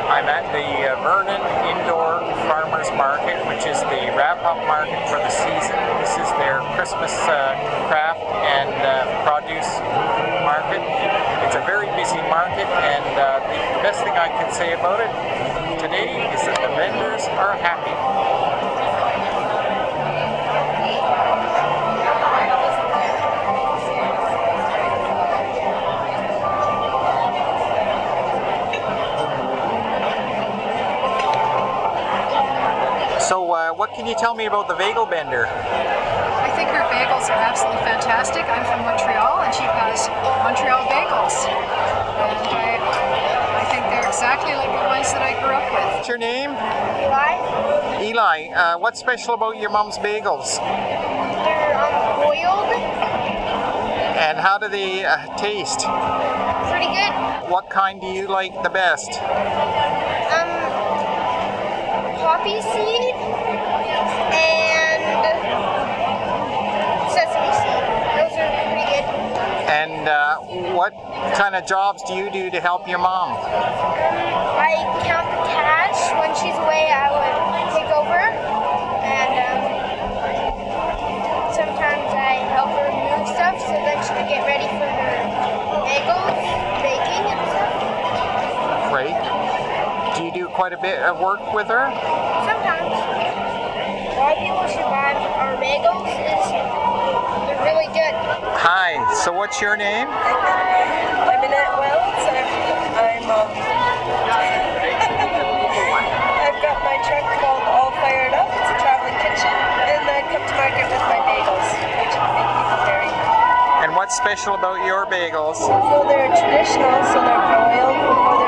I'm at the Vernon Indoor Farmers Market, which is the wrap-up market for the season. This is their Christmas craft and produce market. It's a very busy market, and the best thing I can say about it today is that the vendors are happy. So what can you tell me about the bagel vendor? I think her bagels are absolutely fantastic. I'm from Montreal and she has Montreal bagels. And I think they're exactly like the ones that I grew up with. What's your name? Eli. Eli. What's special about your mom's bagels? They're boiled. And how do they taste? Pretty good. What kind do you like the best? Poppy seed and sesame seed. Those are pretty good. And what kind of jobs do you do to help your mom? I count the cash. When she's away, I would take over. And sometimes I help her move stuff so that she can get ready for her bagels, baking and stuff. Right. Do you do quite a bit of work with her? Sometimes. Why people should buy our bagels is they're really good. Hi, so what's your name? I'm Annette Wells. I've got my truck called All Fired Up. It's a traveling kitchen, and I come to market with my bagels, which make people very happy. And what's special about your bagels? So they're traditional, so they're boiled before